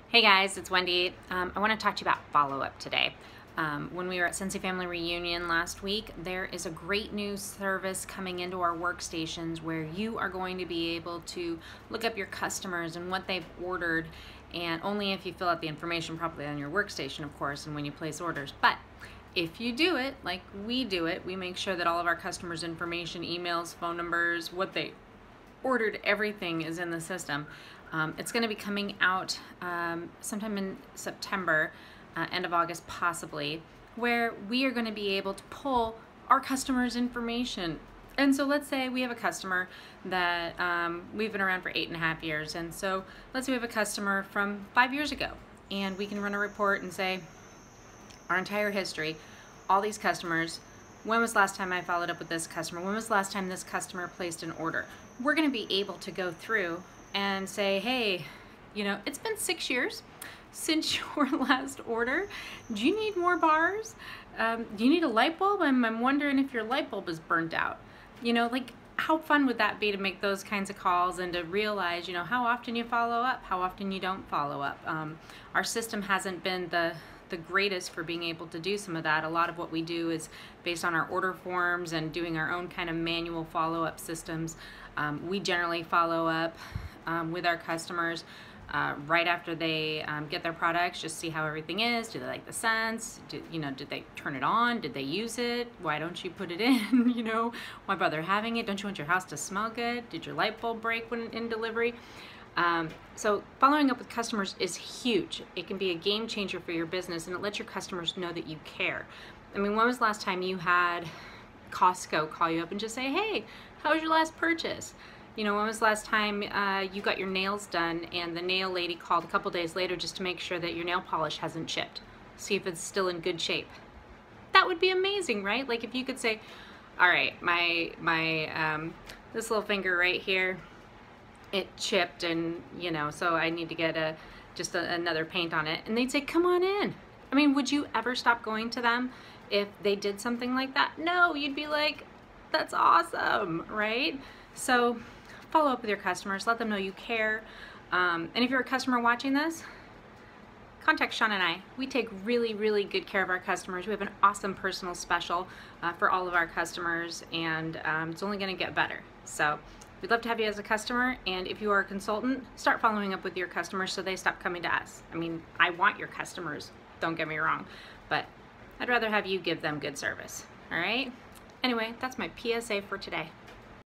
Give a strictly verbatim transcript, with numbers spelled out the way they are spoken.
Hey guys, it's Wendy. Um, I want to talk to you about follow-up today. Um, when we were at Scentsy Family Reunion last week, there is a great new service coming into our workstations where you are going to be able to look up your customers and what they've ordered, and only if you fill out the information properly on your workstation, of course, and when you place orders. But if you do it like we do it, we make sure that all of our customers' information, emails, phone numbers, what they ordered, everything is in the system. Um, it's going to be coming out um, sometime in September, uh, end of August possibly, where we are going to be able to pull our customers' information. And so let's say we have a customer that um, we've been around for eight and a half years, and so let's say we have a customer from five years ago, and we can run a report and say our entire history, all these customers, when was the last time I followed up with this customer, when was the last time this customer placed an order. We're going to be able to go through and say, hey, you know, it's been six years since your last order. Do you need more bars? Um, do you need a light bulb? I'm, I'm wondering if your light bulb is burnt out. You know, like, how fun would that be to make those kinds of calls and to realize, you know, how often you follow up, how often you don't follow up. Um, our system hasn't been the the greatest for being able to do some of that. A lot of what we do is based on our order forms and doing our own kind of manual follow-up systems. Um, we generally follow up um, with our customers uh, right after they um, get their products, just see how everything is. Do they like the scents? Do, you know, did they turn it on? Did they use it? Why don't you put it in? You know, why bother having it? Don't you want your house to smell good? Did your light bulb break when in delivery? Um, so following up with customers is huge. It can be a game changer for your business, and it lets your customers know that you care. I mean, when was the last time you had Costco call you up and just say, hey, how was your last purchase? You know, when was the last time uh, you got your nails done and the nail lady called a couple days later just to make sure that your nail polish hasn't chipped, see if it's still in good shape? That would be amazing, right? Like if you could say, all right, my, my um, this little finger right here, it chipped, and you know, so I need to get a just a, another paint on it, and they'd say, come on in. I mean, would you ever stop going to them if they did something like that? No, you'd be like, that's awesome, right? So follow up with your customers, let them know you care. Um, and if you're a customer watching this, contact Sean and I. We take really, really good care of our customers. We have an awesome personal special uh, for all of our customers, and um, it's only going to get better. So we'd love to have you as a customer, and if you are a consultant, start following up with your customers so they stop coming to us. I mean, I want your customers, don't get me wrong, but I'd rather have you give them good service, all right? Anyway, that's my P S A for today.